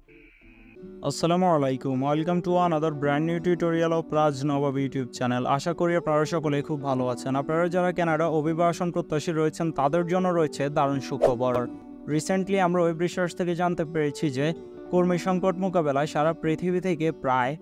আসসালামু আলাইকুম, welcome to another brand new tutorial of Raj Nawab YouTube channel. আশা করি আপনারা সকলে খুব ভালো আছেন। আপনারা যারা কানাডা অভিবাসন প্রত্যাশী রয়েছেন তাদের জন্য রয়েছে দারুণ সুখবর। রিসেন্টলি আমরা ওয়েব রিসার্চ থেকে জানতে পেরেছি যে কর্মী সংকট মোকাবেলায় সারা পৃথিবী থেকে প্রায়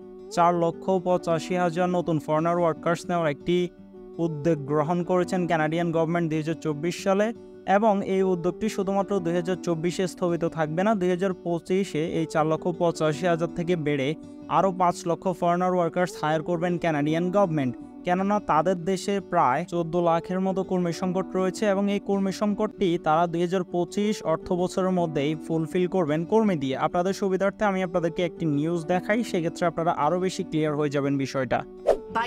4,85,000 নতুন ফরেনার ওয়ার্কার্স নেওয়ার একটি উদ্যোগ গ্রহণ করেছেন কানাডিয়ান গভর্নমেন্ট 2024 সালে, এবং এই উদ্যোগটি শুধুমাত্র 2024-এ স্থগিত থাকবে না। 2025-এ এই 4,85,000 থেকে বেড়ে আরও 5 লক্ষ ফরেনার ওয়ার্কার্স হায়ার করবেন কানাডিয়ান গভর্নমেন্ট, কেননা তাদের দেশে প্রায় 14 লাখের মতো কর্মী সংকট রয়েছে এবং এই কর্মী সংকটটি তারা 2025 অর্থ বছরের মধ্যেই ফুলফিল করবেন কর্মী দিয়ে। আপনাদের সুবিধার্থে আমি আপনাদেরকে একটি নিউজ দেখাই, সেক্ষেত্রে আপনারা আরও বেশি ক্লিয়ার হয়ে যাবেন বিষয়টা। By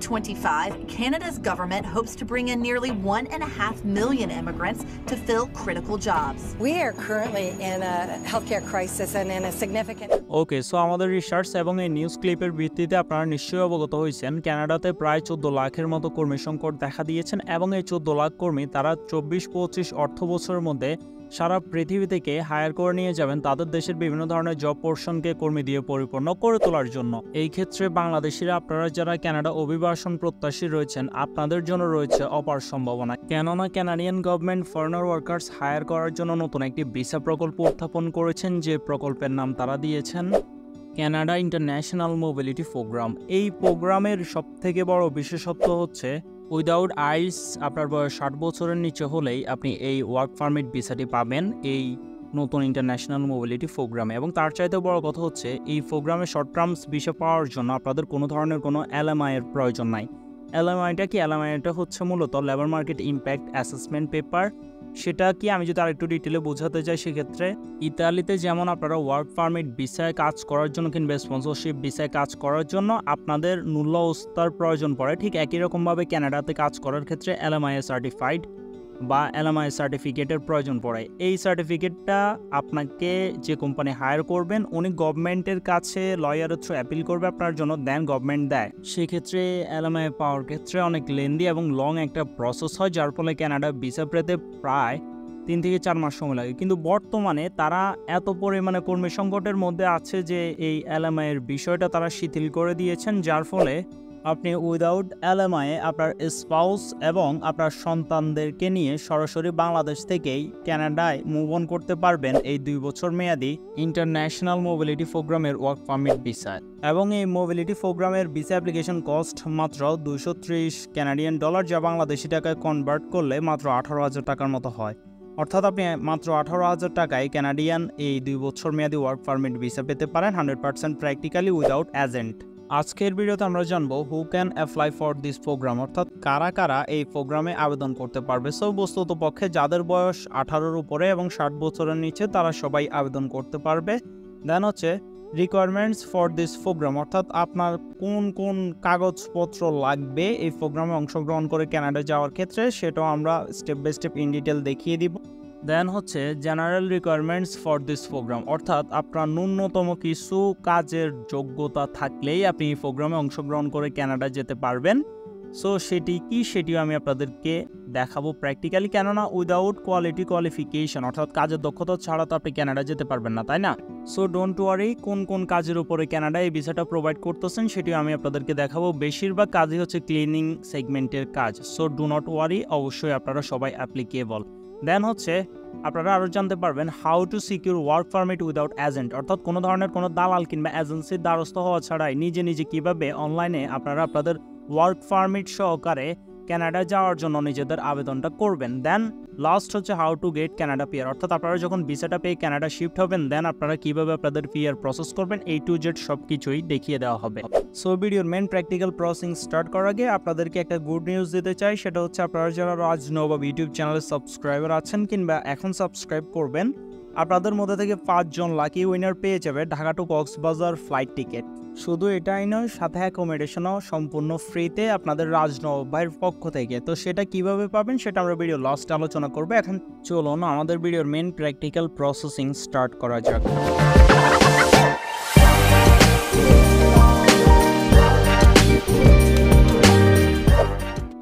2025, Canada's government hopes to bring in nearly 1.5 million immigrants to fill critical jobs. We are currently in a healthcare crisis and in a significant... okay, so আমাদের রিসার্চ এবং এই নিউজ ক্লিপের ভিত্তিতে আপনারা নিশ্চয়ই অবগত হয়েছেন কানাডাতে প্রায় 14 লাখের মতো কর্মী সংকট দেখা দিয়েছেন, এবং এই 14 লাখ কর্মী তারা 24-25 অর্থ বছরের মধ্যে সারা পৃথিবী থেকে হায়ার করে নিয়ে যাবেন তাদের দেশের বিভিন্ন ধরনের জব পোর্শনকে কর্মী দিয়ে পরিপূর্ণ করে তোলার জন্য। এই ক্ষেত্রে বাংলাদেশিরা, আপনারা যারা কানাডা অভিবাসন প্রত্যাশী রয়েছেন, আপনাদের জন্য রয়েছে অপার সম্ভাবনা, কেননা Canadian government foreigner workers hire করার জন্য নতুন একটি ভিসা প্রকল্প উত্থাপন করেছেন, যে প্রকল্পের নাম তারা দিয়েছেন কানাডা ইন্টারন্যাশনাল মোবিলিটি প্রোগ্রাম। এই প্রোগ্রামের সবথেকে বড় বিশেষত্ব হচ্ছে উইদাউট আইস আপনার বয়স 60 বছরের নিচে হলেই আপনি এই ওয়ার্ক পারমিট ভিসাটি পাবেন এই নতুন ইন্টারন্যাশনাল মোবিলিটি প্রোগ্রামে। এবং তার চাইতে বড় কথা হচ্ছে এই প্রোগ্রামে শর্ট টার্মস ভিসা পাওয়ার জন্য আপনাদের কোনো ধরনের কোনো এলএমআই এর প্রয়োজন নাই। এলএমআইটা কি? এলএমআইটা হচ্ছে মূলত labour market impact assessment paper. সেটা কি আমি যদি আরেকটু ডিটেলে বোঝাতে চাই, সেক্ষেত্রে ইতালিতে যেমন আপনারা ওয়ার্ক পারমিট ভিসায় কাজ করার জন্য কিংবা স্পন্সরশিপ ভিসায় কাজ করার জন্য আপনাদের ন্যূল অবস্থার প্রয়োজন পড়ে, ঠিক একই রকমভাবে কানাডাতে কাজ করার ক্ষেত্রে এলএমআই সার্টিফাইড বা এলএমআই সার্টিফিকেটের প্রয়োজন পড়ে। এই সার্টিফিকেটটা আপনাকে যে কোম্পানি হায়ার করবেন উনি গভর্নমেন্টের কাছে লয়ারের থ্রু অ্যাপিল করবে আপনার জন্য, দেন গভর্নমেন্ট দেয়। সেক্ষেত্রে এলএমআই পাওয়ার ক্ষেত্রে অনেক লেন্দি এবং লং একটা প্রসেস হয়, যার ফলে কানাডা ভিসা পেতে প্রায় 3 থেকে 4 মাস সময় লাগে। কিন্তু বর্তমানে তারা এত পরিমাণে কর্মী সংকটের মধ্যে আছে যে এই এলএমআই এর বিষয়টা তারা শিথিল করে দিয়েছেন, যার ফলে আপনি উইদাউট এলএমআই আপনার স্পাউস এবং আপনার সন্তানদেরকে নিয়ে সরাসরি বাংলাদেশ থেকেই কানাডায় মুভ অন করতে পারবেন এই 2 বছর মেয়াদি ইন্টারন্যাশনাল মোবিলিটি প্রোগ্রামের ওয়ার্ক পারমিট ভিসায়। এবং এই মোবিলিটি প্রোগ্রামের ভিসা অ্যাপ্লিকেশন কস্ট মাত্র 230 কানাডিয়ান ডলার, যা বাংলাদেশি টাকায় কনভার্ট করলে মাত্র 18,000 টাকার মতো হয়। অর্থাৎ আপনি মাত্র 18,000 টাকায় কানাডিয়ান এই 2 বছর মেয়াদি ওয়ার্ক পারমিট ভিসা পেতে পারেন 100% প্র্যাকটিক্যালি উইদাউট এজেন্ট। আজকের ভিডিওতে আমরা জানবো who can apply for this program, অর্থাৎ কারা কারা এই প্রোগ্রামে আবেদন করতে পারবে। সো বস্তুত পক্ষে যাদের বয়স 18-র উপরে এবং 60 বছরের নিচে তারা সবাই আবেদন করতে পারবে। দেন হচ্ছে রিকোয়ারমেন্টস ফর দিস প্রোগ্রাম, অর্থাৎ আপনার কোন কোন কাগজপত্র লাগবে এই প্রোগ্রামে অংশগ্রহণ করে কানাডা যাওয়ার ক্ষেত্রে, সেটাও আমরা step by step in detail দেখিয়ে দিব। দেন হচ্ছে general requirements for this program, অর্থাৎ আপনার ন্যূনতম কিছু কাজের যোগ্যতা থাকলেই আপনি এই প্রোগ্রামে অংশগ্রহণ করে কানাডা যেতে পারবেন। সো সেটি কি, সেটিও আমি আপনাদেরকে দেখাবো প্র্যাকটিক্যালি, কেননা উইদাউট কোয়ালিটি কোয়ালিফিকেশন অর্থাৎ কাজের দক্ষতা ছাড়া তো আপনি কানাডা যেতে পারবেন না, তাই না? সো ডোন্ট ওয়ারি, কোন কোন কাজের উপরে কানাডা এই ভিসাটা প্রোভাইড করতেছেন সেটিও আমি আপনাদেরকে দেখাবো। বেশিরভাগ কাজই হচ্ছে ক্লিনিং সেগমেন্টের কাজ। সো ডু নট ওয়ারি, অবশ্যই আপনারা সবাই অ্যাপ্লিকেবল। দেন হচ্ছে আপনারা আরও জানতে পারবেন how to secure work permit without agent, অর্থাৎ কোনো ধরনের কোনো দালাল কিংবা এজেন্সির দ্বারস্থ হওয়া ছাড়াই নিজে নিজে কিভাবে অনলাইনে আপনারা আপনাদের ওয়ার্ক পারমিট সহকারে কানাডা যাওয়ার জন্য নিজেদের আবেদনটা করবেন। দেন লাস্ট হচ্ছে how to get Canada PR, অর্থাৎ আপনারা যখন ভিসাটা পেয়ে কানাডা শিফট হবেন দেন আপনারা কিভাবে আপনাদের পিআর প্রসেস করবেন, A to Z সব কিছুই দেখিয়ে দেওয়া হবে। সো ভিডিওর মেন প্র্যাকটিক্যাল প্রসেসিং স্টার্ট করার আগে আপনাদেরকে একটা গুড নিউজ দিতে চাই, সেটা হচ্ছে আপনারা যারা রাজ নবাব ইউটিউব চ্যানেলের সাবস্ক্রাইবার আছেন কিংবা এখন সাবস্ক্রাইব করবেন, আপনাদের মধ্যে থেকে 5 জন লাকি উইনার পেয়ে যাবে Dhaka to Cox's Bazar flight ticket. শুধু এটাই নয়, সাথে অ্যাকোমোডেশনও সম্পূর্ণ ফ্রিতে আপনাদের রাজ নবাব ভাইয়ের পক্ষ থেকে। তো সেটা কিভাবে পাবেন সেটা আমরা ভিডিও লাস্টে আলোচনা করবো। এখন চলুন আমাদের ভিডিওর মেন প্র্যাকটিক্যাল প্রসেসিং স্টার্ট করা যাক।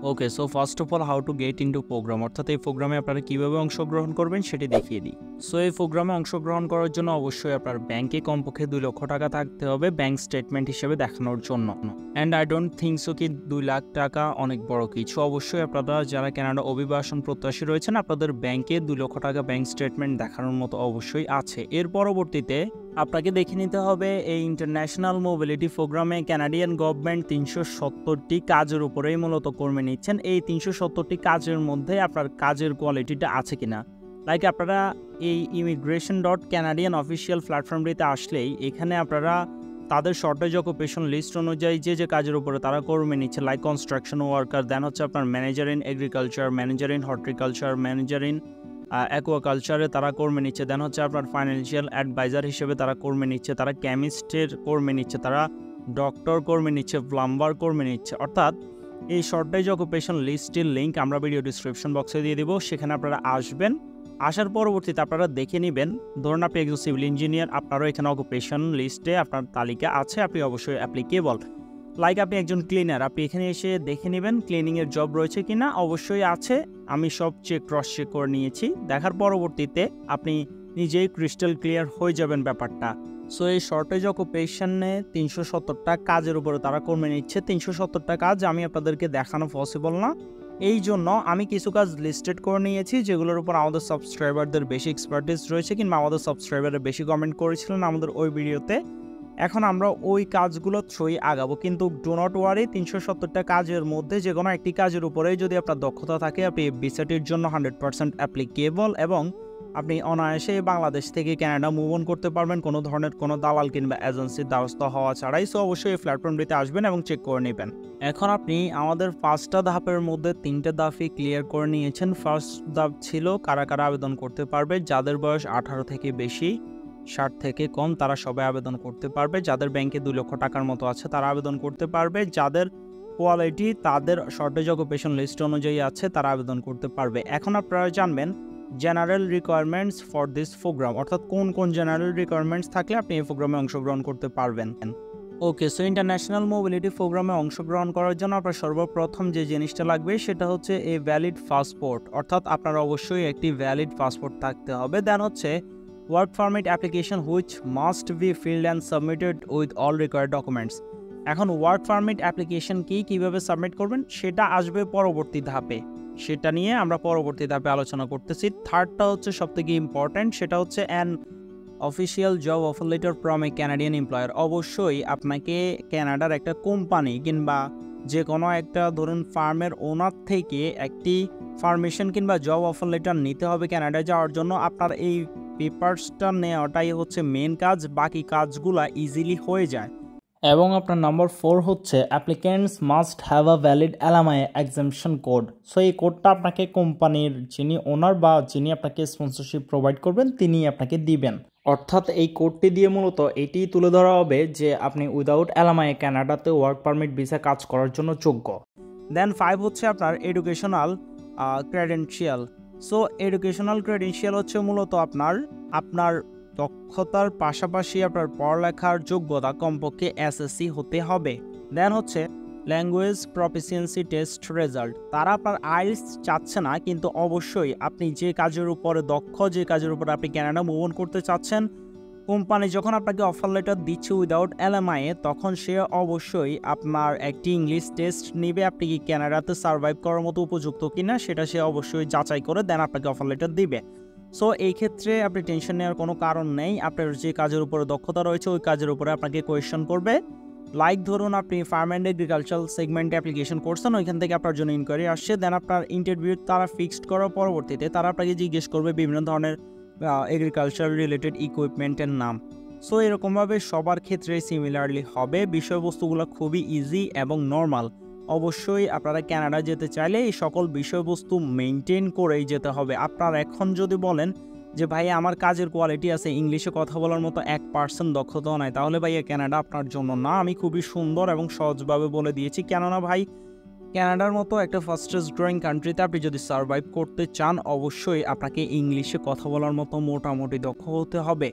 Okay, so first of all how to get into program, অর্থাৎ এই প্রোগ্রামে আপনারা কীভাবে অংশগ্রহণ করবেন সেটি দেখিয়ে দিই। সো এই প্রোগ্রামে অংশগ্রহণ করার জন্য অবশ্যই আপনার ব্যাংকে কমপক্ষে 2 লক্ষ টাকা থাকতে হবে ব্যাংক স্টেটমেন্ট হিসেবে দেখানোর জন্য। And I don't think so কি 2 লাখ টাকা অনেক বড় কিছু। অবশ্যই আপনারা যারা কানাডা অভিবাসন প্রত্যাশী রয়েছেন আপনাদের ব্যাংকে 2 লক্ষ টাকা ব্যাংক স্টেটমেন্ট দেখানোর মতো অবশ্যই আছে। এর পরবর্তীতে আপনাকে দেখে নিতে হবে এই ইন্টারন্যাশনাল মোবিলিটি প্রোগ্রামে কানাডিয়ান গভর্নমেন্ট 370টি কাজের উপরেই মূলত কর্মী নিচ্ছেন। এই 370টি কাজের মধ্যে আপনার কাজের কোয়ালিটিটা আছে কিনা। লাইক আপনারা এই immigration.canadian অফিসিয়াল প্ল্যাটফর্মটিতে আসলেই এখানে আপনারা তাদের শর্টেজ অকুপেশন লিস্ট অনুযায়ী যে কাজের উপরে তারা কর্মী নিচ্ছে, লাইক কনস্ট্রাকশন ওয়ার্কার, দেন হচ্ছে আপনার manager in agriculture, manager in horticulture, manager in অ্যাকোয়াকালচারে তারা কর্মী নিচ্ছে, দেন হচ্ছে আপনার ফাইন্যান্সিয়াল অ্যাডভাইজার হিসেবে তারা কর্মী নিচ্ছে, তারা কেমিস্টের কর্মী নিচ্ছে, তারা ডক্টর কর্মী নিচ্ছে, প্লাম্বার কর্মী নিচ্ছে। অর্থাৎ এই শর্টেজ অকুপেশন লিস্টের লিঙ্ক আমরা ভিডিও ডিসক্রিপশন বক্সে দিয়ে দিব, সেখানে আপনারা আসবেন। আসার পরবর্তীতে আপনারা দেখে নেবেন, ধরুন আপনি একজন সিভিল ইঞ্জিনিয়ার, আপনারও এখানে অকুপেশন লিস্টে আপনার তালিকা আছে, আপনি অবশ্যই অ্যাপ্লিকেবল। লাইক আপনি একজন ক্লিনার, আপনি এখানে এসে দেখে নেবেন ক্লিনিংয়ের জব রয়েছে কিনা, অবশ্যই আছে। আমি সব ক্রস চেক করে নিয়েছি। দেখার পরবর্তীতে আপনি নিজেই ক্রিস্টাল ক্লিয়ার হয়ে যাবেন ব্যাপারটা। সো এই শর্টেজ অকুপেশনে 370টা কাজের উপরে তারা কর্মী নিচ্ছে। 370টা কাজ আমি আপনাদেরকে দেখানো পসিবল না, এই জন্য আমি কিছু কাজ লিস্টেড করে নিয়েছি যেগুলোর উপর আমাদের সাবস্ক্রাইবারদের বেশি এক্সপার্টিস রয়েছে, কিংবা আমাদের সাবস্ক্রাইবাররা বেশি কমেন্ট করেছিলেন আমাদের ওই ভিডিওতে। এখন আমরা ওই কাজগুলো থ্রুই আগাবো, কিন্তু ডো নট ওয়ারি, 370টা কাজের মধ্যে যে কোনো একটি কাজের উপরেই যদি আপনার দক্ষতা থাকে আপনি ভিসাটির জন্য 100% অ্যাপ্লিকেবল, এবং আপনি অনায়াসে বাংলাদেশ থেকে কানাডা মুভ অন করতে পারবেন কোনো ধরনের কোনো দালাল কিংবা এজেন্সির দ্বারস্থ হওয়া ছাড়াই। সো অবশ্যই এই প্ল্যাটফর্মটিতে আসবেন এবং চেক করে নেবেন। এখন আপনি আমাদের 5টা ধাপের মধ্যে 3টে ধাপই ক্লিয়ার করে নিয়েছেন। ফার্স্ট ধাপ ছিল কারা কারা আবেদন করতে পারবে, যাদের বয়স 18 থেকে বেশি, 60 থেকে কম তারা সবাই আবেদন করতে পারবে, যাদের ব্যাংকে 2 লক্ষ টাকার মতো আছে তারা আবেদন করতে পারবে, যাদের কোয়ালিটি তাদের শর্টেজ অকুপেশন লিস্ট অনুযায়ী আছে তারা আবেদন করতে পারবে। এখন আপনারা জানবেন general requirements for this program, অর্থাৎ কোন কোন জেনারেল রিকোয়ারমেন্টস থাকলে আপনি এই প্রোগ্রামে অংশগ্রহণ করতে পারবেন। ওকে, সো ইন্টারন্যাশনাল মোবিলিটি প্রোগ্রামে অংশগ্রহণ করার জন্য আপনার সর্বপ্রথম যে জিনিসটা লাগবে সেটা হচ্ছে এ ভ্যালিড পাসপোর্ট, অর্থাৎ আপনার অবশ্যই একটি ভ্যালিড পাসপোর্ট থাকতে হবে। দেন হচ্ছে work permit application which must be filled and submitted with all required documents. এখন ওয়ার্ক পারমিট অ্যাপ্লিকেশন কীভাবে সাবমিট করবেন সেটা আসবে পরবর্তী ধাপে, সেটা নিয়ে আমরা পরবর্তী ধাপে আলোচনা করতেছি। থার্ডটা হচ্ছে সবথেকে ইম্পর্ট্যান্ট, সেটা হচ্ছে an official job offer letter from a Canadian employer. অবশ্যই আপনাকে ক্যানাডার একটা কোম্পানি কিংবা যে কোনো একটা ধরুন ফার্মের ওনার থেকে একটি পারমিশন কিংবা জব অফার লেটার নিতে হবে ক্যানাডায় যাওয়ার জন্য। আপনার এই পেপারসটা নেওয়াটাই হচ্ছে মেন কাজ, বাকি কাজগুলা ইজিলি হয়ে যায়। এবং আপনার নাম্বার 4 হচ্ছে applicants must have a valid LMI exemption code. So এই কোডটা আপনাকে কোম্পানির যিনি ওনার বা যিনি আপনাকে স্পন্সরশিপ প্রোভাইড করবেন তিনি আপনাকে দিবেন। অর্থাৎ এই কোডটি দিয়ে মূলত এটি তুলে ধরা হবে যে আপনি উইদাউট এলএমআই কানাডাতে ওয়ার্ক পারমিট ভিসা কাজ করার জন্য যোগ্য। দেন 5 হচ্ছে আপনার educational credential. So educational credential হচ্ছে মূলত আপনার দক্ষতার পাশাপাশি আপনার পড়ালেখার যোগ্যতা কমপক্ষে এসএসসি হতে হবে। দেন হচ্ছে ল্যাঙ্গুয়েজ প্রফিসিয়েন্সি টেস্ট রেজাল্ট। তারা আপনার আইএলটিএস চাচ্ছে না, কিন্তু অবশ্যই আপনি যে কাজের উপরে দক্ষ, যে কাজের উপরে আপনি কানাডা মুভ অন করতে চাচ্ছেন, কোম্পানি যখন আপনাকে অফার লেটার দিচ্ছে উইদাউট এলএমআই তখন সে অবশ্যই আপনার একটি ইংলিশ টেস্ট নেবে, আপনি কি কানাডাতে সার্ভাইভ করার মতো উপযুক্ত কিনা সেটা সে অবশ্যই যাচাই করে দেন আপনাকে অফার লেটার দিবে। সো এই ক্ষেত্রে আপনি টেনশন নেওয়ার কোনো কারণ নেই। আপনার যে কাজের উপরে দক্ষতা রয়েছে ওই কাজের উপরে আপনাকে কোয়েশ্চেন করবে। লাইক ধরুন আপনি ফার্ম অ্যান্ড এগ্রিকালচারাল সেগমেন্টে অ্যাপ্লিকেশন করছেন, ওইখান থেকে আপনার জন্য ইনকোয়ারি আসছে। দেন আপনার ইন্টারভিউ তারা ফিক্সড করার পরবর্তীতে তারা আপনাকে জিজ্ঞেস করবে বিভিন্ন ধরনের এগ্রিকালচার রিলেটেড ইকুইপমেন্টের নাম। সো এরকমভাবে সবার ক্ষেত্রে সিমিলারলি হবে। বিষয়বস্তুগুলো খুবই ইজি এবং নর্মাল। অবশ্যই আপনারা কানাডা যেতে চাইলে এই সকল বিষয়বস্তু মেনটেন করেই যেতে হবে। আপনার এখন যদি বলেন যে ভাই আমার কাজের কোয়ালিটি আছে, ইংলিশে কথা বলার মতো 1% দক্ষতাও নাই, তাহলে ভাইয়া কানাডা আপনার জন্য না। আমি খুবই সুন্দর এবং সহজভাবে বলে দিয়েছি, কেননা ভাই কানাডার মতো একটা ফাস্টেস্ট গ্রোয়িং কান্ট্রিতে আপনি যদি সার্ভাইভ করতে চান অবশ্যই আপনাকে ইংলিশে কথা বলার মতো মোটামুটি দক্ষ হতে হবে।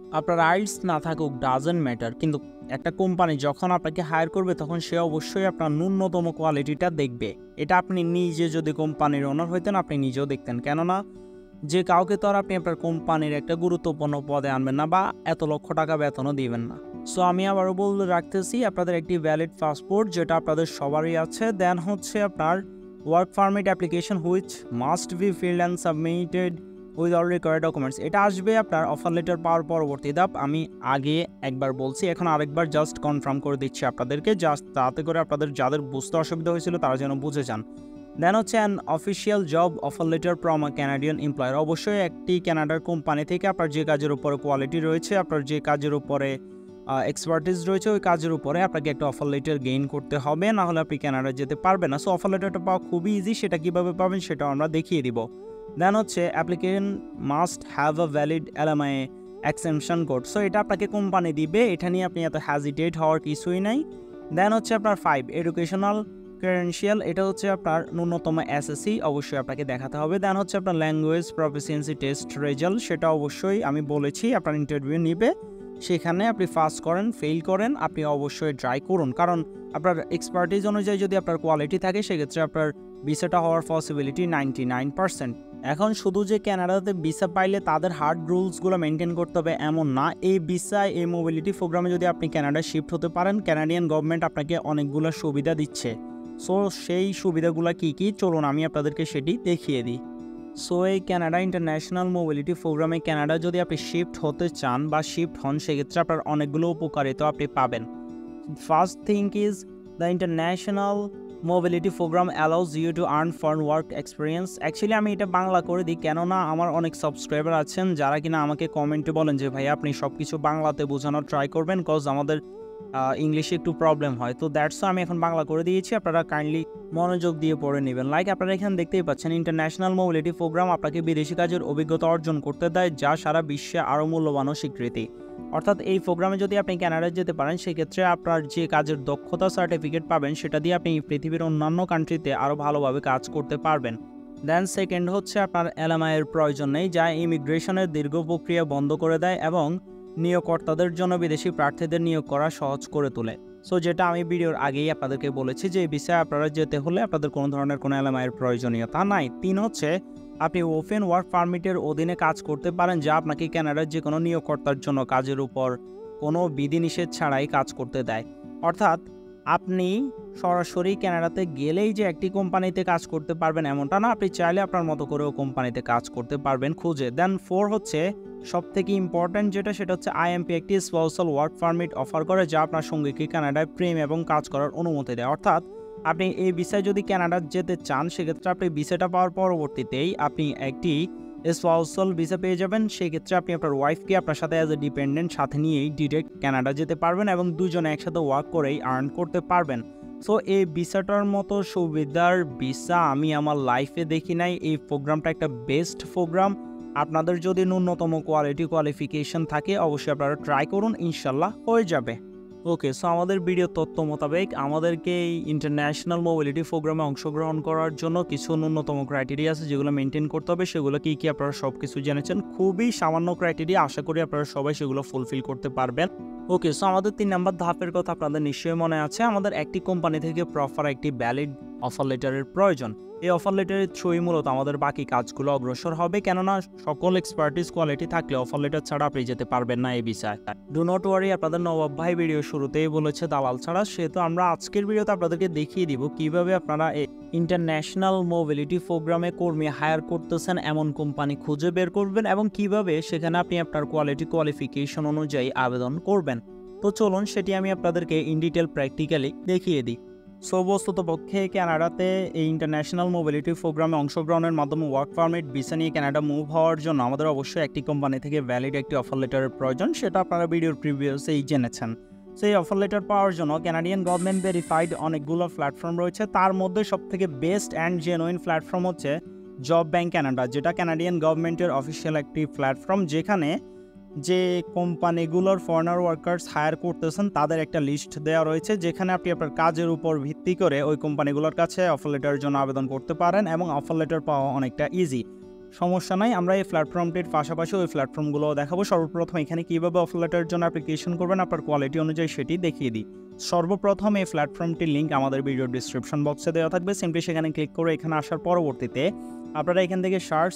আপনার আইলস না থাকুক ডাজেন্ট ম্যাটার, কিন্তু একটা কোম্পানি যখন আপনাকে হায়ার করবে তখন সে অবশ্যই আপনার ন্যূনতম কোয়ালিটিটা দেখবে। এটা আপনি নিজে যদি কোম্পানির ওনার হইতেন আপনি নিজেও দেখতেন, কেননা যে কাউকে তো আর আপনি আপনার কোম্পানির একটা গুরুত্বপূর্ণ পদে আনবেন না বা এত লক্ষ টাকা বেতনও দিবেন না। সো আমি আবারও বলে রাখতেছি, আপনাদের একটি ভ্যালিড পাসপোর্ট যেটা আপনাদের সবারই আছে, দেন হচ্ছে আপনার work permit application which must be filled and submitted with all required documents. এটা আসবে আপনার অফার লেটার পাওয়ার পরবর্তী ধাপ। আমি আগে একবার বলছি, এখন আরেকবার জাস্ট কনফার্ম করে দিচ্ছি আপনাদেরকে, জাস্ট তাতে করে আপনাদের যাদের বুঝতে অসুবিধা হয়েছিল তারা যেন বুঝে যান। দেন হচ্ছে an official job offer letter from a Canadian employer. অবশ্যই একটি ক্যানাডার কোম্পানি থেকে আপনার যে কাজের উপরে কোয়ালিটি রয়েছে, আপনার যে কাজের উপরে এক্সপার্টিস রয়েছে, ওই কাজের উপরে আপনাকে একটা অফার লেটার গেইন করতে হবে, না হলে আপনি ক্যানাডা যেতে পারবেন না। সো অফার লেটারটা পাওয়া খুবই ইজি, সেটা কীভাবে পাবেন সেটাও আমরা দেখিয়ে দিব। দেন হচ্ছে application must have a valid LMI exemption code. So এটা আপনাকে কোম্পানি দিবে, এটা নিয়ে আপনি এত হ্যাজিটেট হওয়ার কিছুই নাই। দেন হচ্ছে আপনার 5 এডুকেশনাল ক্রেডেনশিয়াল, এটা হচ্ছে আপনার ন্যূনতম এসএসসি অবশ্যই আপনাকে দেখাতে হবে। দেন হচ্ছে আপনার ল্যাঙ্গুয়েজ প্রফিসিয়েন্সি টেস্ট রেজাল্ট, সেটা অবশ্যই আমি বলেছি আপনার ইন্টারভিউ নিবে, সেখানে আপনি পাস করেন ফেল করেন আপনি অবশ্যই ট্রাই করুন, কারণ আপনার এক্সপার্টিজ অনুযায়ী যদি আপনার কোয়ালিটি থাকে সেক্ষেত্রে আপনার ভিসাটা হওয়ার পসিবিলিটি 99%। এখন শুধু যে ক্যানাডাতে ভিসা পাইলে তাদের হার্ড রুলসগুলো মেনটেন করতে হবে এমন না। এই ভিসা এই মোবিলিটি প্রোগ্রামে যদি আপনি ক্যানাডায় শিফট হতে পারেন, ক্যানাডিয়ান গভর্নমেন্ট আপনাকে অনেকগুলো সুবিধা দিচ্ছে। সো সেই সুবিধাগুলো কী কী চলুন আমি আপনাদেরকে সেটি দেখিয়ে দিই। সো এই ক্যানাডা ইন্টারন্যাশনাল মোবিলিটি প্রোগ্রামে ক্যানাডা যদি আপনি শিফট হতে চান বা শিফট হন, সেক্ষেত্রে আপনার অনেকগুলো উপকারিতা আপনি পাবেন। First thing is the international mobility program allows you to earn foreign work experience. Actually আমি এটা বাংলা করে দিই, কেননা আমার অনেক সাবস্ক্রাইবার আছেন যারা কিনা আমাকে কমেন্টে বলেন যে ভাই আপনি সব কিছু বাংলাতে বোঝানোর ট্রাই করবেন, কজ আমাদের ইংলিশে একটু প্রবলেম হয়। তো দ্যাটস আমি এখন বাংলা করে দিয়েছি, আপনারা কাইন্ডলি মনোযোগ দিয়ে পড়ে নেবেন। লাইক আপনারা এখানে দেখতেই পাচ্ছেন, ইন্টারন্যাশনাল মোবিলিটি প্রোগ্রাম আপনাকে বিদেশি কাজের অভিজ্ঞতা অর্জন করতে দেয়, যা সারা বিশ্বে আরও মূল্যবান স্বীকৃতি। অর্থাৎ এই প্রোগ্রামে যদি আপনি ক্যানাডায় যেতে পারেন, সেক্ষেত্রে আপনার যে কাজের দক্ষতা সার্টিফিকেট পাবেন সেটা দিয়ে আপনি পৃথিবীর অন্যান্য কান্ট্রিতে আরও ভালোভাবে কাজ করতে পারবেন। দেন সেকেন্ড হচ্ছে আপনার এলএমআই এর প্রয়োজন নেই, যা ইমিগ্রেশনের দীর্ঘ প্রক্রিয়া বন্ধ করে দেয় এবং নিয়োগকর্তাদের জন্য বিদেশি প্রার্থীদের নিয়োগ করা সহজ করে তোলে। সো যেটা আমি ভিডিওর আগেই আপনাদেরকে বলেছি যে এই বিষয়ে আপনারা যেতে হলে আপনাদের কোনো ধরনের কোনো এলএমআই এর প্রয়োজনীয়তা নাই। 3 হচ্ছে আপনি ওপেন ওয়ার্ক পারমিটের অধীনে কাজ করতে পারেন, যা আপনাকে ক্যানাডার যে কোনো নিয়োগকর্তার জন্য কাজের উপর কোনো বিধিনিষেধ ছাড়াই কাজ করতে দেয়। অর্থাৎ আপনি সরাসরি ক্যানাডাতে গেলেই যে একটি কোম্পানিতে কাজ করতে পারবেন এমনটা না, আপনি চাইলে আপনার মতো করেও কোম্পানিতে কাজ করতে পারবেন খুঁজে। দেন 4 হচ্ছে সবথেকে ইম্পর্ট্যান্ট যেটা, সেটা হচ্ছে আইএমপি একটি স্পেশাল ওয়ার্ক পারমিট অফার করে, যা আপনার সঙ্গীকে কানাডায় প্রেম এবং কাজ করার অনুমতি দেয়। অর্থাৎ আপনি এই ভিসায় যদি কানাডা যেতে চান, সেক্ষেত্রে আপনি ভিসাটা পাওয়ার পরবর্তীতেই আপনি একটি স্পেশাল ভিসা পেয়ে যাবেন। সেক্ষেত্রে আপনি আপনার ওয়াইফকে আপনার সাথে অ্যাজ এ ডিপেন্ডেন্ট সাথে নিয়েই ডিরেক্ট কানাডা যেতে পারবেন এবং দুজনে একসাথে ওয়ার্ক করেই আর্ন করতে পারবেন। সো এই ভিসাটার মতো সুবিধার ভিসা আমি আমার লাইফে দেখি নাই। এই প্রোগ্রামটা একটা বেস্ট প্রোগ্রাম। আপনাদের যদি ন্যূনতম কোয়ালিফিকেশন থাকে অবশ্যই আপনারা ট্রাই করুন, ইনশাল্লাহ হয়ে যাবে। ওকে, সো আমাদের ভিডিও তথ্য মোতাবেক আমাদেরকে এই ইন্টারন্যাশনাল মোবিলিটি প্রোগ্রামে অংশগ্রহণ করার জন্য কিছু ন্যূনতম ক্রাইটেরিয়া আছে যেগুলো মেনটেন করতে হবে। সেগুলো কী কী আপনারা সব কিছু জেনেছেন, খুবই সামান্য ক্রাইটেরিয়া, আশা করি আপনারা সবাই সেগুলো ফুলফিল করতে পারবেন। ওকে, সো আমাদের 3 নাম্বার ধাপের কথা আপনাদের নিশ্চয়ই মনে আছে। আমাদের একটি কোম্পানি থেকে প্রপার একটি ভ্যালিড অফার লেটারের প্রয়োজন। এই অফার লেটারের থ্রুই মূলত আমাদের বাকি কাজগুলো অগ্রসর হবে, কেননা সকল এক্সপার্টিস কোয়ালিটি থাকলে অফার লেটার ছাড়া আপনি যেতে পারবেন না এই ভিসায়। ডু নট ওয়ারি, আপনাদের নবাব ভাই ভিডিও শুরুতেই বলেছে দালাল ছাড়া, সেহেতু আমরা আজকের ভিডিওতে আপনাদেরকে দেখিয়ে দিব কিভাবে আপনারা এই ইন্টারন্যাশনাল মোবিলিটি প্রোগ্রামে কর্মী হায়ার করতেছেন এমন কোম্পানি খুঁজে বের করবেন এবং কিভাবে সেখানে আপনি আপনার কোয়ালিফিকেশন অনুযায়ী আবেদন করবেন। তো চলুন সেটি আমি আপনাদেরকে ইন ডিটেল প্র্যাকটিক্যালি দেখিয়ে দিই। সো বস্তুতপক্ষে কানাডাতে এই ইন্টারন্যাশনাল মোবিলিটি প্রোগ্রামে অংশগ্রহণের মাধ্যমে ওয়ার্ক পারমিট ভিসা নিয়ে কানাডা মুভ হওয়ার জন্য আমাদের অবশ্যই একটি কোম্পানি থেকে ভ্যালিড একটি অফার লেটারের প্রয়োজন, সেটা আপনারা ভিডিওর প্রিভিয়াসেই জেনেছেন। সেই অফার লেটার পাওয়ার জন্য কানাডিয়ান গভর্নমেন্ট ভেরিফাইড অনেকগুলো প্ল্যাটফর্ম রয়েছে, তার মধ্যে সবথেকে বেস্ট অ্যান্ড জেনুইন প্ল্যাটফর্ম হচ্ছে জব ব্যাংক কানাডা, যেটা কানাডিয়ান গভর্নমেন্টের অফিসিয়াল একটি প্ল্যাটফর্ম, যেখানে যে কোম্পানিগুলোর ফরেনার ওয়ার্কার্স হায়ার করতেছেন তাদের একটা লিস্ট দেওয়া রয়েছে, যেখানে আপনি আপনার কাজের উপর ভিত্তি করে ওই কোম্পানিগুলোর কাছে অফার লেটারের জন্য আবেদন করতে পারেন এবং অফার লেটার পাওয়া অনেকটা ইজি। সমস্যা নাই, আমরা এই প্ল্যাটফর্মটির পাশাপাশি ওই প্ল্যাটফর্মগুলো দেখাবো। সর্বপ্রথম এখানে কীভাবে অফার লেটারের জন্য অ্যাপ্লিকেশন করবেন আপনার কোয়ালিটি অনুযায়ী সেটি দেখিয়ে দিই। সর্বপ্রথম এই প্ল্যাটফর্মটির লিঙ্ক আমাদের ভিডিও ডিসক্রিপশন বক্সে দেওয়া থাকবে। সিম্পলি সেখানে ক্লিক করে এখানে আসার পরবর্তীতে আপনারা এখান থেকে সার্চ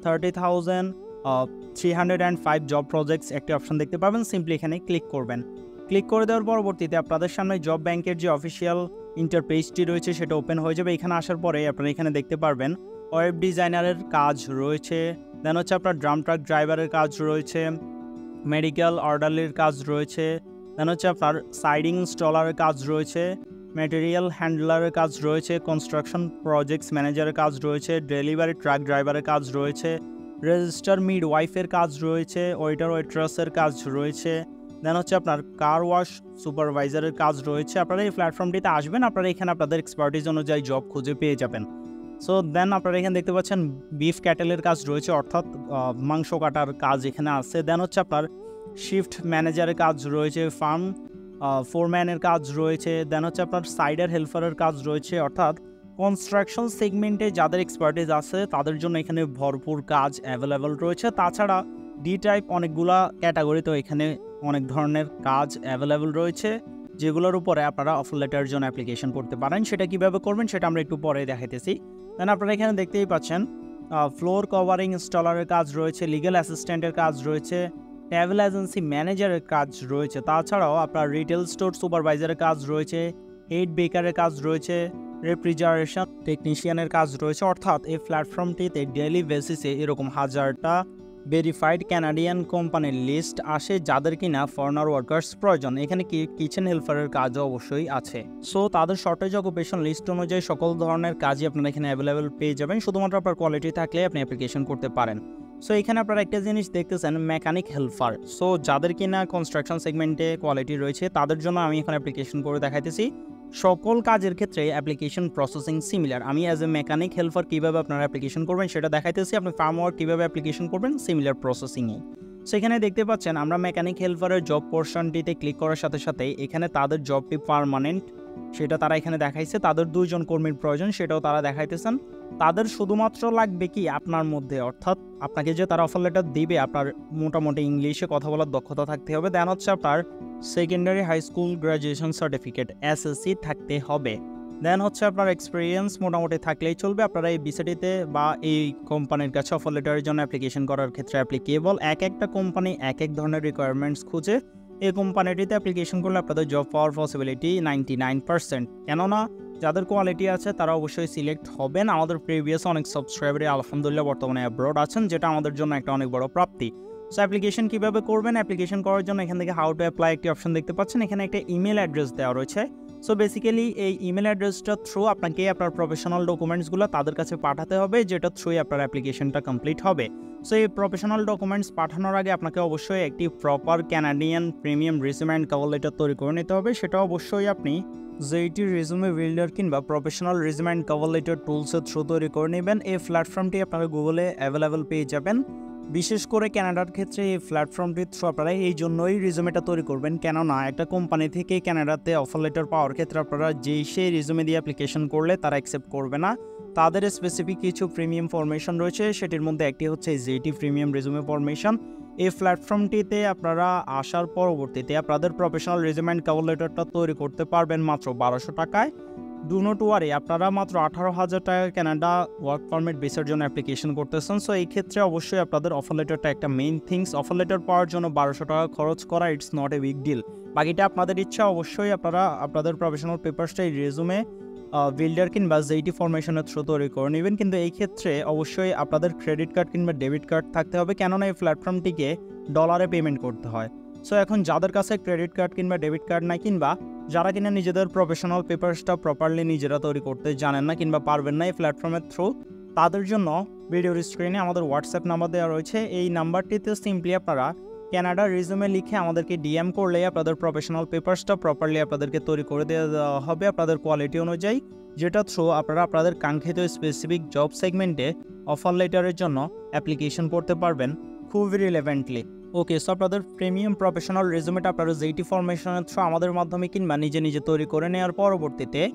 30,305 জব প্রজেক্টস একটি অপশন দেখতে পাবেন। সিম্পলি এখানে ক্লিক করবেন। ক্লিক করে দেওয়ার পরবর্তীতে আপনাদের সামনে জব ব্যাংকের যে অফিসিয়াল ইন্টারপেজটি রয়েছে সেটা ওপেন হয়ে যাবে। এখানে আসার পরে আপনারা এখানে দেখতে পারবেন ওয়েব ডিজাইনারের কাজ রয়েছে, দেন হচ্ছে আপনার ড্রাম ট্রাক ড্রাইভারের কাজ রয়েছে, মেডিকেল অর্ডারলির কাজ রয়েছে, দেন হচ্ছে আপনার সাইডিং ইনস্টলারের কাজ রয়েছে, ম্যাটেরিয়াল হ্যান্ডলারের কাজ রয়েছে, কনস্ট্রাকশন প্রজেক্টস ম্যানেজারের কাজ রয়েছে, ডেলিভারি ট্রাক ড্রাইভারের কাজ রয়েছে, রেজিস্টার মিড ওয়াইফের কাজ রয়েছে, ওয়েটার ওয়েট্রেসের কাজ রয়েছে, দেন হচ্ছে আপনার কার ওয়াশ সুপারভাইজারের কাজ রয়েছে। আপনারা এই প্ল্যাটফর্মটিতে আসবেন, আপনারা এখানে আপনাদের এক্সপার্টিজ অনুযায়ী জব খুঁজে পেয়ে যাবেন। সো দেন আপনারা এখানে দেখতে পাচ্ছেন বিফ ক্যাটেলের কাজ রয়েছে, অর্থাৎ মাংস কাটার কাজ এখানে আছে। দেন হচ্ছে আপনার শিফট ম্যানেজারের কাজ রয়েছে, ফার্ম ফোরম্যানের কাজ রয়েছে, দেন হচ্ছে আপনার সাইডার হেল্পারের কাজ রয়েছে, অর্থাৎ কনস্ট্রাকশন সেগমেন্টে যাদের এক্সপার্টিজ আছে তাদের জন্য এখানে ভরপুর কাজ অ্যাভেলেবেল রয়েছে। তাছাড়া ডি টাইপ অনেকগুলা ক্যাটাগরিতেও এখানে অনেক ধরনের কাজ অ্যাভেলেবেল রয়েছে, যেগুলোর উপরে আপনারা অফার লেটারের জন্য অ্যাপ্লিকেশন করতে পারেন। সেটা কীভাবে করবেন সেটা আমরা একটু পরে দেখাইতেছি। দেন আপনারা এখানে দেখতেই পাচ্ছেন ফ্লোর কভারিং ইনস্টলারের কাজ রয়েছে, লিগ্যাল অ্যাসিস্ট্যান্টের কাজ রয়েছে, ট্রাভেল এজেন্সি ম্যানেজারের কাজ রয়েছে, তাছাড়াও আপনার রিটেল স্টোর সুপারভাইজারের কাজ রয়েছে, হেড বেকারের কাজ রয়েছে, রেফ্রিজারেশন টেকনিশিয়ানের কাজ রয়েছে। অর্থাৎ এই প্ল্যাটফর্মটিতে ডেইলি বেসিসে এরকম হাজারটা ভেরিফাইড ক্যানাডিয়ান কোম্পানির লিস্ট আসে যাদের কিনা ফরেনার ওয়ার্কার্স প্রয়োজন। এখানে কিচেন হেল্পারের কাজও অবশ্যই আছে। সো তাদের শর্টেজ অকুপেশন লিস্ট অনুযায়ী সকল ধরনের কাজই আপনারা এখানে অ্যাভেলেবেল পেয়ে যাবেন। শুধুমাত্র আপনার কোয়ালিটি থাকলে আপনি অ্যাপ্লিকেশন করতে পারেন। সো এখানে আপনারা একটা জিনিস দেখতেছেন মেকানিক হেল্পার। সো যাদের কিনা কনস্ট্রাকশন সেগমেন্টে কোয়ালিটি রয়েছে তাদের জন্য আমি এখন অ্যাপ্লিকেশন করে দেখাইতেছি। সকল কাজের ক্ষেত্রে অ্যাপ্লিকেশন প্রসেসিং সিমিলার। আমি অ্যাজ এ মেকানিক হেল্পার কীভাবে আপনারা অ্যাপ্লিকেশন করবেন সেটা দেখাইতেছি, আপনি ফার্ম ওয়ার্ক কীভাবে অ্যাপ্লিকেশন করবেন সিমিলার প্রসেসিংয়ে। সেখানে দেখতে পাচ্ছেন আমরা মেকানিক হেল্পারের জব পোর্শনটিতে ক্লিক করার সাথে সাথে এখানে তাদের জবটি পার্মানেন্ট সেটা তারা এখানে দেখাইছে, তাদের 2 জন কর্মীর প্রয়োজন সেটাও তারা দেখাইতেছেন। তাদের শুধুমাত্র লাগবে কি আপনার মধ্যে, অর্থাৎ আপনাকে যে তারা অফার লেটার দিবে আপনার মোটামুটি ইংলিশে কথা বলার দক্ষতা থাকতে হবে। দেন হচ্ছে আপনার secondary high school graduation certificate SSC থাকতে হবে। দেন হচ্ছে আপনার এক্সপিরিয়েন্স মোটামুটি থাকলেই চলবে। আপনারা এই বিসিটিতে বা এই কোম্পানির কাছে অফার লেটারের জন্য অ্যাপ্লিকেশন করার ক্ষেত্রে অ্যাপ্লিকেবল। এক একটা কোম্পানি এক এক ধরনের রিকোয়ারমেন্টস খুঁজে। এই কোম্পানিটিতে অ্যাপ্লিকেশন করলে আপনাদের জব পাওয়ার পসিবিলিটি 99%। কেননা যাদের কোয়ালিটি আছে তারা অবশ্যই সিলেক্ট হবেন। আমাদের প্রিভিয়াস অনেক সাবস্ক্রাইবারই আলহামদুলিল্লাহ বর্তমানে অ্যাব্রড আছেন, যেটা আমাদের জন্য একটা অনেক বড় প্রাপ্তি। সো অ্যাপ্লিকেশন কীভাবে করবেন, অ্যাপ্লিকেশন করার জন্য এখান থেকে হাউ টু অ্যাপ্লাই একটি অপশন দেখতে পাচ্ছেন। এখানে একটা ইমেল অ্যাড্রেস দেওয়া রয়েছে। সো বেসিক্যালি এই ইমেল অ্যাড্রেসটার থ্রু আপনাকে আপনার প্রফেশনাল ডকুমেন্টসগুলো তাদের কাছে পাঠাতে হবে, যেটা থ্রুই আপনার অ্যাপ্লিকেশনটা কমপ্লিট হবে। সো এই প্রফেশনাল ডকুমেন্টস পাঠানোর আগে আপনাকে অবশ্যই একটি proper Canadian premium resume and cover letter তৈরি করে নিতে হবে। সেটা অবশ্যই আপনি JT রেজুমে বিল্ডার কিংবা professional resume and cover letter টুলসের থ্রু তৈরি করে নেবেন। এই প্ল্যাটফর্মটি আপনারা গুগলে অ্যাভেলেবেল পেয়ে যাবেন। বিশেষ করে ক্যানাডার ক্ষেত্রে এই প্ল্যাটফর্মটির থ্রু আপনারা এই জন্যই রিজুমেটা তৈরি করবেন, কেননা একটা কোম্পানি থেকে ক্যানাডাতে অফার লেটার পাওয়ার ক্ষেত্রে আপনারা সেই রিজুমে দিয়ে অ্যাপ্লিকেশন করলে তারা অ্যাকসেপ্ট করবে না। তাদের স্পেসিফিক কিছু প্রিমিয়াম ফরমেশন রয়েছে, সেটির মধ্যে একটি হচ্ছে JT প্রিমিয়াম রিজুমে ফরমেশন। এই প্ল্যাটফর্মটিতে আপনারা আসার পরবর্তীতে আপনাদের প্রফেশনাল রিজুমে অ্যান্ড কভার লেটারটা তৈরি করতে পারবেন মাত্র 1200 টাকায়। ডু নট ওয়ারি, আপনারা মাত্র 18,000 টাকা ক্যানাডা ওয়ার্ক পারমিট ভিসার জন্য অ্যাপ্লিকেশন করতেছেন। সো এই ক্ষেত্রে অবশ্যই আপনাদের অফার লেটারটা একটা মেইন থিংস। অফার লেটার পাওয়ার জন্য 1200 টাকা খরচ করা it's not a big deal. বাকিটা আপনাদের ইচ্ছা। অবশ্যই আপনারা আপনাদের প্রফেশনাল পেপারসটা এই রেজুমে বিল্ডার কিংবা JT ফরমেশনের থ্রু তৈরি করে নেবেন। কিন্তু এই ক্ষেত্রে অবশ্যই আপনাদের ক্রেডিট কার্ড কিংবা ডেবিট কার্ড থাকতে হবে, কেননা এই প্ল্যাটফর্মটিকে ডলারে পেমেন্ট করতে হয়। সো এখন যাদের কাছে ক্রেডিট কার্ড কিংবা ডেবিট কার্ড নাই, কিংবা যারা কিনা নিজেদের প্রফেশনাল পেপারসটা প্রপারলি নিজেরা তৈরি করতে জানেন না কিংবা পারবেন না এই প্ল্যাটফর্মের থ্রু, তাদের জন্য ভিডিওর স্ক্রিনে আমাদের হোয়াটসঅ্যাপ নাম্বার দেওয়া রয়েছে। এই নাম্বারটিতে সিম্পলি আপনারা ক্যানাডা রিজুমে লিখে আমাদেরকে DM করলে আপনাদের প্রফেশনাল পেপারসটা প্রপারলি আপনাদেরকে তৈরি করে দেওয়া হবে আপনাদের কোয়ালিটি অনুযায়ী, যেটা থ্রু আপনারা আপনাদের কাঙ্ক্ষিত স্পেসিফিক জব সেগমেন্টে অফার লেটারের জন্য অ্যাপ্লিকেশন করতে পারবেন খুবই রিলেভেন্টলি। ওকে, সো আপনাদের প্রিমিয়াম প্রফেশনাল রেজুমেটা আপনারা JT ফরমেশনের থ্রু আমাদের মাধ্যমে কিংবা নিজে নিজে তৈরি করে নেওয়ার পরবর্তীতে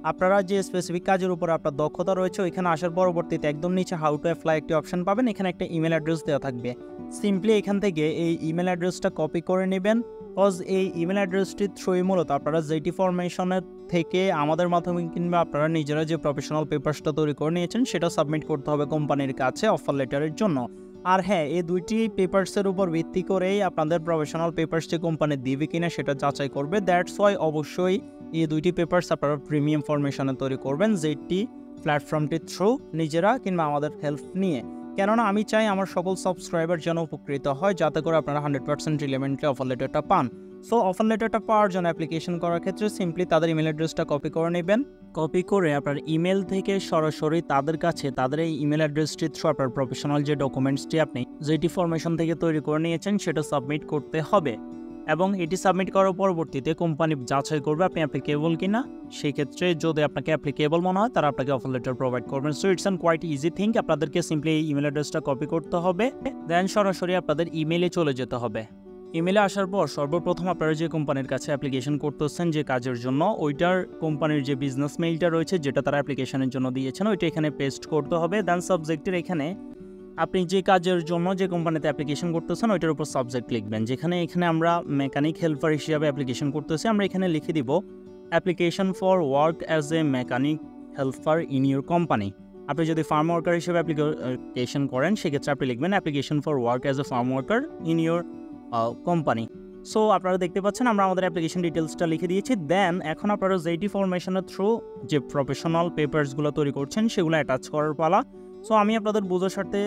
আপনারা যে স্পেসিফিক কাজের উপর আপনার দক্ষতা রয়েছে ওইখানে আসার পরবর্তীতে একদম নিচে হাউ টু অ্যাপ্লাই একটি অপশন পাবেন, এখানে একটা ইমেল অ্যাড্রেস দেওয়া থাকবে। সিম্পলি এখান থেকে এই ইমেল অ্যাড্রেসটা কপি করে নেবেন, কজ এই ইমেল অ্যাড্রেসটির থ্রুই মূলত আপনারা জেটি ফরমেশনের থেকে আমাদের মাধ্যমে কিংবা আপনারা নিজেরা যে প্রফেশনাল পেপারসটা তৈরি করে নিয়েছেন সেটা সাবমিট করতে হবে কোম্পানির কাছে অফার লেটারের জন্য। আর হ্যাঁ, এই দুইটি পেপারসের উপর ভিত্তি করেই আপনাদের প্রফেশনাল পেপারসটি কোম্পানি দিবে কিনা সেটা যাচাই করবে। দ্যাটস ওয়াই অবশ্যই এই দুইটি পেপারস আপনারা প্রিমিয়াম ফরমেশনে তৈরি করবেন, যেটি প্ল্যাটফর্মটির থ্রু নিজেরা কিংবা আমাদের হেল্প নিয়ে। কেননা আমি চাই আমার সকল সাবস্ক্রাইবার যেন উপকৃত হয়, যাতে করে আপনারা 100% রিলেভেন্টলি অফার লেটারটা পান। সো অফার লেটারটা পাওয়ার জন্য অ্যাপ্লিকেশন করার ক্ষেত্রে সিম্পলি তাদের ইমেল অ্যাড্রেসটা কপি করে নেবেন। কপি করে আপনার ইমেল থেকে সরাসরি তাদের কাছে তাদের এই ইমেল অ্যাড্রেসটির থ্রু আপনার প্রফেশনাল যে ডকুমেন্টসটি আপনি যেটি ফরমেশন থেকে তৈরি করে নিয়েছেন সেটা সাবমিট করতে হবে। এবং এটি সাবমিট করার পরবর্তীতে কোম্পানি যাচাই করবে আপনি অ্যাপ্লিকেবল কিনা। সেই ক্ষেত্রে যদি আপনাকে অ্যাপ্লিকেবল মনে হয় তারা আপনাকে অফার লেটার প্রোভাইড করবেন। So it's an quite easy thing. আপনাদেরকে সিম্পলি এই ইমেল অ্যাড্রেসটা কপি করতে হবে, দেন সরাসরি আপনাদের ইমেলে চলে যেতে হবে। ইমেলে আসার পর সর্বপ্রথম আপনারা যে কোম্পানির কাছে অ্যাপ্লিকেশন করতেছেন যে কাজের জন্য, ওইটার কোম্পানির যে বিজনেস মেইলটা রয়েছে যেটা তারা অ্যাপ্লিকেশনের জন্য দিয়েছেন ওইটা এখানে পেস্ট করতে হবে। দেন সাবজেক্টের এখানে আপনি যে কাজের জন্য যে কোম্পানিতে অ্যাপ্লিকেশন করতেছেন ওইটার উপর সাবজেক্ট লিখবেন। এখানে আমরা মেকানিক হেল্পার হিসেবে অ্যাপ্লিকেশন করতেছি, আমরা এখানে লিখে দিব application for work as a mechanic helper in your company. আপনি যদি ফার্ম ওয়ার্কার হিসেবে অ্যাপ্লিকেশন করেন সেক্ষেত্রে আপনি লিখবেন application for work as a farm worker in your company. So আপনারা দেখতে পাচ্ছেন আমরা আমাদের অ্যাপ্লিকেশন ডিটেলসটা লিখে দিয়েছি। দেন এখন আপনারা জেটি ফরমেশনের থ্রু যে প্রফেশনাল পেপারসগুলো তৈরি করছেন সেগুলো অ্যাটাচ করার পালা। সো আমি আপনাদের বোঝার স্বার্থে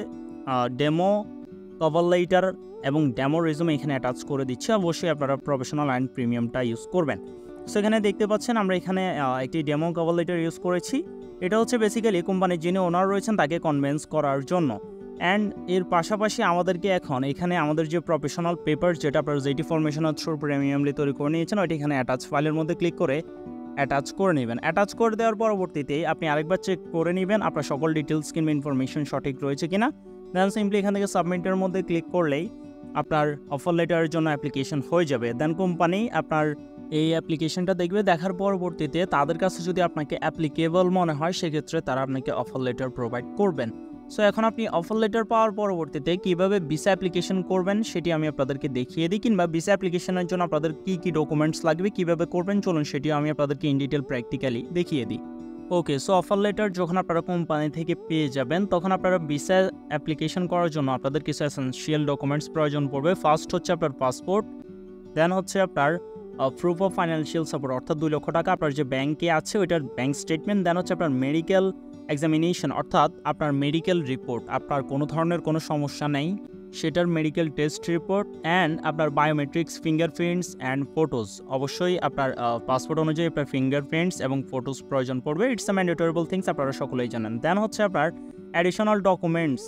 ডেমো কভার লেটার এবং ডেমো রেজুমে এখানে অ্যাটাচ করে দিচ্ছি। অবশ্যই আপনারা প্রফেশনাল অ্যান্ড প্রিমিয়ামটা ইউজ করবেন। সো এখানে দেখতে পাচ্ছেন আমরা এখানে একটি ডেমো কভার লেটার ইউজ করেছি। এটা হচ্ছে বেসিক্যালি কোম্পানির যিনি ওনার রয়েছেন তাকে কনভিন্স করার জন্য। অ্যান্ড এর পাশাপাশি আমাদেরকে এখন এখানে আমাদের যে প্রফেশনাল পেপার যেটা আপনারা জেটি ফরমেশনের থ্রু প্রিমিয়ামলি তৈরি করে নিয়েছেন ওইটা এখানে অ্যাটাচ ফাইলের মধ্যে ক্লিক করে অ্যাটাচ করে নেবেন। অ্যাটাচ করে দেওয়ার পরবর্তীতে আপনি আরেকবার চেক করে নেবেন আপনার সকল ডিটেলস কিংবা ইনফরমেশন সঠিক রয়েছে কিনা। দেন সিম্পলি এখান থেকে সাবমিটের মধ্যে ক্লিক করলেই আপনার অফার লেটারের জন্য অ্যাপ্লিকেশন হয়ে যাবে। দেন কোম্পানি আপনার এই অ্যাপ্লিকেশনটা দেখবে, দেখার পরবর্তীতে তাদের কাছে যদি আপনাকে অ্যাপ্লিকেবল মনে হয় সেক্ষেত্রে তারা আপনাকে অফার লেটার প্রোভাইড করবেন। সো এখন আপনি অফার লেটার পাওয়ার পরবর্তীতে কীভাবে ভিসা অ্যাপ্লিকেশন করবেন সেটি আমি আপনাদেরকে দেখিয়ে দিই, কিংবা ভিসা অ্যাপ্লিকেশনের জন্য আপনাদের কী ডকুমেন্টস লাগবে কীভাবে করবেন চলুন সেটিও আমি আপনাদেরকে ইন ডিটেল প্র্যাকটিক্যালি দেখিয়ে দিই। ওকে, সো অফার লেটার যখন আপনারা কোম্পানি থেকে পেয়ে যাবেন তখন আপনারা ভিসা অ্যাপ্লিকেশন করার জন্য আপনাদের কিছু এসেনশিয়াল ডকুমেন্টস প্রয়োজন পড়বে। ফার্স্ট হচ্ছে আপনার পাসপোর্ট, দেন হচ্ছে আপনার প্রুফ অফ ফাইন্যান্সিয়াল সাপোর্ট অর্থাৎ 2 লক্ষ টাকা আপনার যে ব্যাংকে আছে ওইটার ব্যাংক স্টেটমেন্ট, দেন হচ্ছে আপনার মেডিকেল এক্সামিনেশন অর্থাৎ আপনার মেডিকেল রিপোর্ট, আপনার কোনো ধরনের কোনো সমস্যা নেই সেটার মেডিকেল টেস্ট রিপোর্ট, অ্যান্ড আপনার বায়োমেট্রিক্স ফিঙ্গারপ্রিন্টস অ্যান্ড ফটোজ। অবশ্যই আপনার পাসপোর্ট অনুযায়ী আপনার ফিঙ্গারপ্রিন্টস এবং ফটোজ প্রয়োজন পড়বে। ইটস আ ম্যান্ডেটরেবল থিংস, আপনারা সকলেই জানেন। দেন হচ্ছে আপনার অ্যাডিশনাল ডকুমেন্টস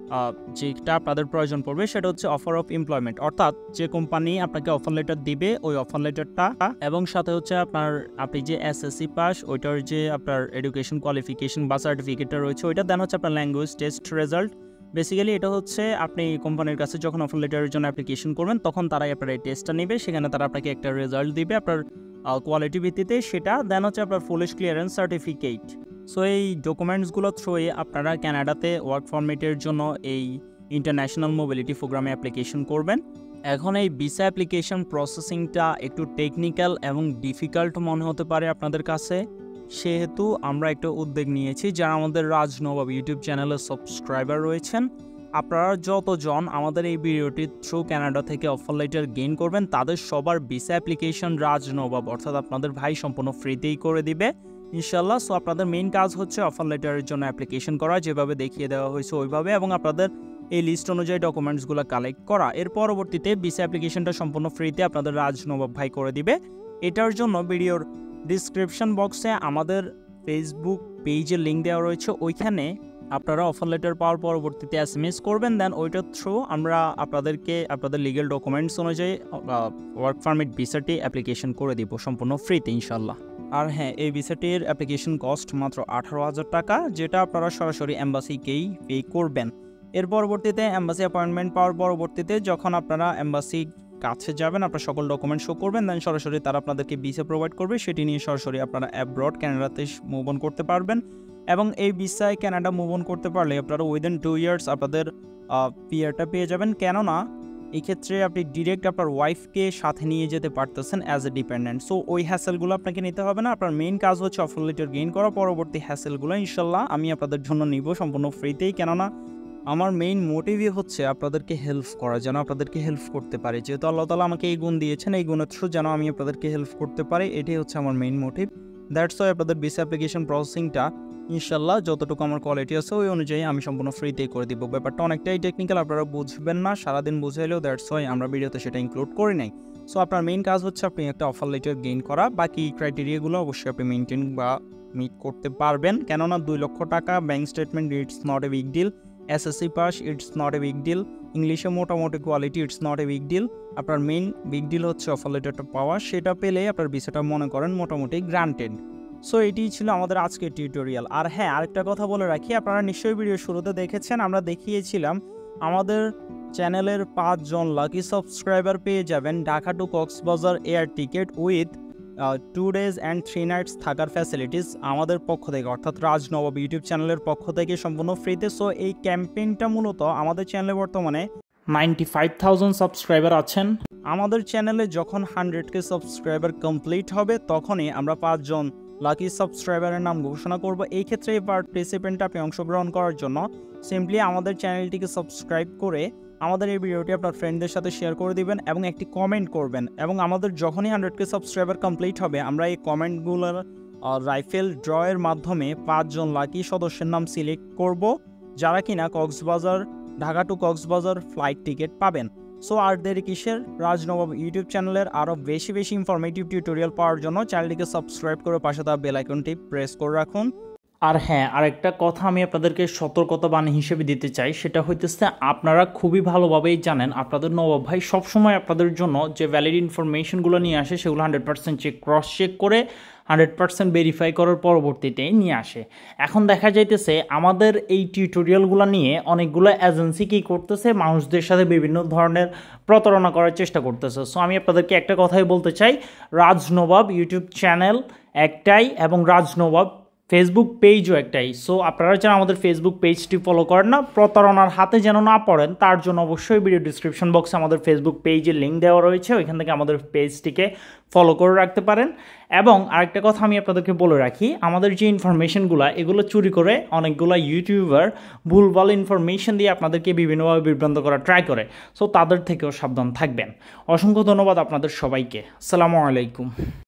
যেটা আপনাদের প্রয়োজন পড়বে সেটা হচ্ছে অফার অফ এমপ্লয়মেন্ট অর্থাৎ যে কোম্পানি আপনাকে অফার লেটার দিবে ওই অফার লেটারটা, এবং সাথে হচ্ছে আপনি যে এসএসসি পাস ওইটার যে আপনার এডুকেশন কোয়ালিফিকেশন বা সার্টিফিকেটটা রয়েছে ওইটা, দেন হচ্ছে আপনার ল্যাঙ্গুয়েজ টেস্ট রেজাল্ট। বেসিক্যালি এটা হচ্ছে আপনি কোম্পানির কাছে যখন অফার লেটারের জন্য অ্যাপ্লিকেশন করবেন তখন তারাই আপনার এই টেস্টটা নেবে, সেখানে তারা আপনাকে একটা রেজাল্ট দিবে আপনার কোয়ালিটি ভিত্তিতে সেটা। দেন হচ্ছে আপনার পুলিশ ক্লিয়ারেন্স সার্টিফিকেট। সো এই ডকুমেন্টসগুলো থ্রুয়ে আপনারা কানাডাতে ওয়ার্ক পারমিটের জন্য এই ইন্টারন্যাশনাল মোবিলিটি প্রোগ্রামে অ্যাপ্লিকেশন করবেন। এখন এই ভিসা অ্যাপ্লিকেশন প্রসেসিংটা একটু টেকনিক্যাল এবং ডিফিকাল্ট মনে হতে পারে আপনাদের কাছে, সেহেতু আমরা একটা উদ্যোগ নিয়েছি। যারা আমাদের রাজনবাব ইউটিউব চ্যানেলের সাবস্ক্রাইবার রয়েছেন আপনারা যতজন আমাদের এই ভিডিওটির থ্রু কানাডা থেকে অফার লেটার গেইন করবেন তাদের সবার ভিসা অ্যাপ্লিকেশন রাজনবাব অর্থাৎ আপনাদের ভাই সম্পূর্ণ ফ্রিতেই করে দিবে ইনশাল্লাহ। সো আপনাদের মেইন কাজ হচ্ছে অফার লেটারের জন্য অ্যাপ্লিকেশন করা, যেভাবে দেখিয়ে দেওয়া হয়েছে ওইভাবে, এবং আপনাদের এই লিস্ট অনুযায়ী ডকুমেন্টসগুলো কালেক্ট করা। এর পরবর্তীতে ভিসা অ্যাপ্লিকেশনটা সম্পূর্ণ ফ্রিতে আপনাদের রাজনবাব ভাই করে দিবে। এটার জন্য ভিডিওর ডিসক্রিপশন বক্সে আমাদের ফেসবুক পেজের লিঙ্ক দেওয়া রয়েছে, ওইখানে আপনারা অফার লেটার পাওয়ার পরবর্তীতে SMS করবেন। দেন ওইটার থ্রু আমরা আপনাদেরকে আপনাদের লিগ্যাল ডকুমেন্টস অনুযায়ী ওয়ার্ক পারমিট ভিসাটি অ্যাপ্লিকেশন করে দিব সম্পূর্ণ ফ্রিতে ইনশাল্লাহ। আর হ্যাঁ, এই ভিসাটির অ্যাপ্লিকেশন কস্ট মাত্র 18,000 টাকা, যেটা আপনারা সরাসরি এম্বাসিকেই পে করবেন। এর পরবর্তীতে এম্বাসি অ্যাপয়েন্টমেন্ট পাওয়ার পরবর্তীতে যখন আপনারা এম্বাসি কাছে যাবেন, আপনার সকল ডকুমেন্ট শো করবেন, দেন সরাসরি তারা আপনাদেরকে ভিসা প্রোভাইড করবে, সেটি নিয়ে সরাসরি আপনারা অ্যাব্রড ক্যানাডাতে মুভ অন করতে পারবেন। এবং এই ভিসায় কানাডা মুভ অন করতে পারলে আপনারা উইদিন 2 ইয়ার্স আপনাদের পিআরটা পেয়ে যাবেন, কেননা এই ক্ষেত্রে আপনি ডিরেক্ট আপনার ওয়াইফকে সাথে নিয়ে যেতে পারতেছেন অ্যাজ এ ডিপেন্ডেন্ট। সো ওই হ্যাসেলগুলো আপনাকে নিতে হবে না, আপনার মেইন কাজ হচ্ছে অফার লেটার গেইন করা। পরবর্তী হ্যাসেলগুলো ইনশাল্লাহ আমি আপনাদের জন্য নিব সম্পূর্ণ ফ্রিতেই, কেননা আমার মেইন মোটিভই হচ্ছে আপনাদেরকে হেল্প করা, যেন আপনাদেরকে হেল্প করতে পারে। যেহেতু আল্লাহ তাআলা আমাকে এই গুণ দিয়েছেন, এই গুণের থ্রু যেন আমি আপনাদেরকে হেল্প করতে পারি, এটাই হচ্ছে আমার মেইন মোটিভ। দ্যাটস ওয়াই আপনাদের ভিসা অ্যাপ্লিকেশন প্রসেসিংটা ইনশাল্লাহ যতটুকু আমার কোয়ালিটি আছে ওই অনুযায়ী আমি সম্পূর্ণ ফ্রিতেই করে দিব। ব্যাপারটা অনেকটাই টেকনিক্যাল, আপনারা বুঝবেন না, সারাদিন বুঝাইলেও, দ্যাটস ওয়াই আমরা ভিডিওতে সেটা ইনক্লুড করি নাই। সো আপনার মেইন কাজ হচ্ছে আপনি একটা অফার লেটার গেইন করা, বাকি ক্রাইটেরিয়াগুলো অবশ্যই আপনি মেনটেন বা মিট করতে পারবেন, কেননা 2 লক্ষ টাকা bank statement, it's not a big deal. SSC pass, it's not a big deal. ইংলিশে মোটামুটি quality, it's not a big deal. আপনার মেইন বিগ ডিল হচ্ছে অফার লেটারটা পাওয়া, সেটা পেলে আপনার ভিসাটা মনে করেন মোটামুটি গ্রান্টেড। সো এটিই ছিল আমাদের আজকের টিউটোরিয়াল। আর হ্যাঁ, আরেকটা কথা বলে রাখি, আপনারা নিশ্চয়ই ভিডিও শুরুতে দেখেছেন, আমরা দেখিয়েছিলাম আমাদের চ্যানেলের 5 জন লাকি সাবস্ক্রাইবার পেয়ে যাবেন Dhaka to Cox's Bazar air ticket with 2 days and 3 nights থাকার ফ্যাসিলিটিস আমাদের পক্ষ থেকে, অর্থাৎ রাজনবাব ইউটিউব চ্যানেলের পক্ষ থেকে সম্পূর্ণ ফ্রিতে। সো এই ক্যাম্পেইনটা মূলত আমাদের চ্যানেলে বর্তমানে 95,000 সাবস্ক্রাইবার আছেন। আমাদের চ্যানেলে যখন 100K সাবস্ক্রাইবার কমপ্লিট হবে তখনই আমরা 5 জন লাকি সাবস্ক্রাইবারের নাম ঘোষণা করব। এই ক্ষেত্রে এই পার্টিসিপেন্টে আপনি অংশগ্রহণ করার জন্য সিম্পলি আমাদের চ্যানেলটিকে সাবস্ক্রাইব করে আমাদের এই ভিডিওটি আপনার ফ্রেন্ডদের সাথে শেয়ার করে দিবেন এবং একটি কমেন্ট করবেন। এবং আমাদের যখনই 100K সাবস্ক্রাইবার কমপ্লিট হবে আমরা এই কমেন্টগুলোর রাইফেল ড্রয়ের মাধ্যমে 5 জন লাকি সদস্যের নাম সিলেক্ট করব, যারা কিনা Cox's Bazar, Dhaka to Cox's Bazar flight ticket পাবেন। সো আর দেরি কিসের, রাজনবাব ইউটিউব চ্যানেলের আরও বেশি ইনফরমেটিভ টিউটোরিয়াল পাওয়ার জন্য চ্যানেলটিকে সাবস্ক্রাইব করে পাশে থাকা বেল আইকনটি প্রেস করে রাখুন। আর হ্যাঁ, আরেকটা কথা আমি আপনাদেরকে সতর্কতা বাণী হিসেবে দিতে চাই, সেটা হইতেছে আপনারা খুবই ভালোভাবেই জানেন আপনাদের নবাব ভাই সবসময় আপনাদের জন্য যে ভ্যালিড ইনফরমেশনগুলো নিয়ে আসে সেগুলো 100% ক্রস চেক করে 100% ভেরিফাই করার পরবর্তীতে নিয়ে আসে। এখন দেখা যাইতেছে আমাদের এই টিউটোরিয়ালগুলো নিয়ে অনেকগুলো এজেন্সি কী করতেছে, মানুষদের সাথে বিভিন্ন ধরনের প্রতারণা করার চেষ্টা করতেছে। সো আমি আপনাদেরকে একটা কথাই বলতে চাই, রাজনবাব ইউটিউব চ্যানেল একটাই এবং রাজনবাব ফেসবুক পেজও একটাই। সো আপনারা যেন আমাদের ফেসবুক পেজটি ফলো করেন না, প্রতারণার হাতে যেন না পড়েন, তার জন্য অবশ্যই ভিডিও ডিসক্রিপশন বক্সে আমাদের ফেসবুক পেজের লিঙ্ক দেওয়া রয়েছে, ওইখান থেকে আমাদের পেজটিকে ফলো করে রাখতে পারেন। এবং আরেকটা কথা আমি আপনাদেরকে বলে রাখি, আমাদের যে ইনফরমেশনগুলো এগুলো চুরি করে অনেকগুলো ইউটিউবার ভুলভাল ইনফরমেশন দিয়ে আপনাদেরকে বিভিন্নভাবে বিভ্রান্ত করার ট্রাই করে। সো তাদের থেকেও সাবধান থাকবেন। অসংখ্য ধন্যবাদ আপনাদের সবাইকে। আসসালামু আলাইকুম।